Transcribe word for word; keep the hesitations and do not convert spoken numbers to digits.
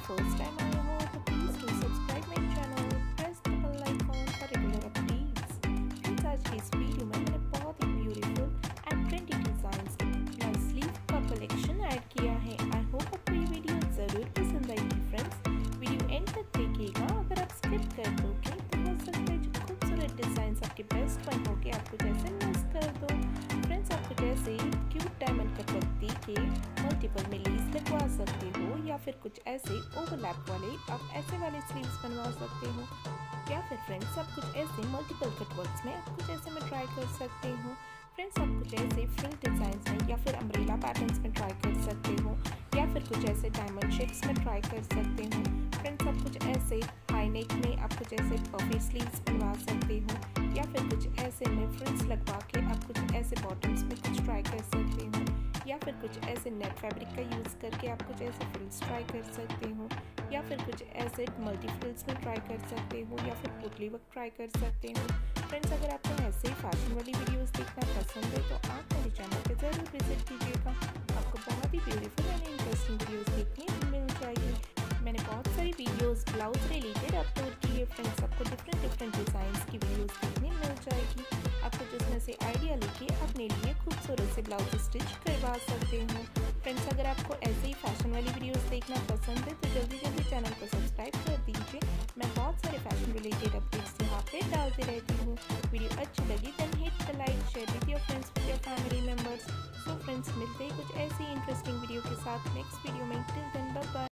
first time I am here, तो please do subscribe my channel, press the bell icon for regular updates. Friends, आज की इस video में मैंने बहुत ही ब्यूटीफुल एंड ट्रेंडी डिजाइंस का स्लीव का कलेक्शन ऐड किया है। आई होप आपको ये वीडियो ज़रूर पसंद आएगी। फ्रेंड्स, वीडियो एंड तक देखिएगा। अगर आप स्किप कर दोगे तो हो सकता है जो खूबसूरत डिजाइन आपके बेस्ट वन हो के आपको जैसे मिस कर दो। फ्रेंड्स, आपको जैसे क्यूट डायमंड कट वर्क के मल्टीपल में लेस लगवा सकते हो, या फिर कुछ ऐसे ओवरलैप वाले आप ऐसे वाले स्लीव्स बनवा सकते हो, या फिर फ्रेंड्स आप कुछ ऐसे मल्टीपल कट वर्क्स में आप कुछ ऐसे में ट्राई कर सकते हो। फ्रेंड्स, आप कुछ ऐसे फ्रिल डिजाइन में या फिर अम्ब्रेला पैटर्न्स में ट्राई कर सकते हो, या फिर कुछ ऐसे डायमंड शेप्स में ट्राई कर सकते हो। फ्रेंड्स, आप कुछ ऐसे हाई नेक में आप कुछ ऐसे पफी स्लीव्स बनवा सकते हो, या फिर कुछ ऐसे में फ्रिल्स लगवा के आप कुछ ऐसे बॉटम्स में कुछ ट्राई कर सकते हो, या फिर कुछ ऐसे नेट फैब्रिक का यूज़ करके आप कुछ ऐसे फ्रिल्स ट्राई कर सकते हो, या फिर कुछ ऐसे मल्टी फ्रिल्स में ट्राई कर सकते हो, या फिर पुतली वर्क ट्राई कर सकते हो। फ्रेंड्स, अगर आपको ऐसे ही फैशन वाली वीडियोस देखना पसंद है तो आप मेरे चैनल पर ज़रूर विजिट कीजिएगा। आपको बहुत ही ब्यूटीफुल एंड इंटरेस्टिंग वीडियोस देखने को मिल जाएगी। मैंने बहुत सारी वीडियोस ब्लाउज रिलेटेड अपलोड की है। फ्रेंड्स, आपको डिफरेंट डिफरेंट डिज़ाइंस की वीडियोस देखने मिल जाएगी। आपको जिसमें से आइडिया लेके अपने लिए खूबसूरत से ब्लाउज स्टिच करवा सकते हो। फ्रेंड्स, अगर आपको ऐसे ही फैशन वाली वीडियोस देखना पसंद है तो जल्दी जल्दी चैनल को सब्सक्राइब कर दीजिए। मैं बहुत सारे फैशन रिलेटेड अपडेट्स यहाँ पे डालती रहती हूँ। वीडियो अच्छी लगी then hit the like, share with your friends, with your family members. So friends, मिलते ही कुछ ऐसी इंटरेस्टिंग वीडियो के साथ नेक्स्ट वीडियो में। Till then bye bye.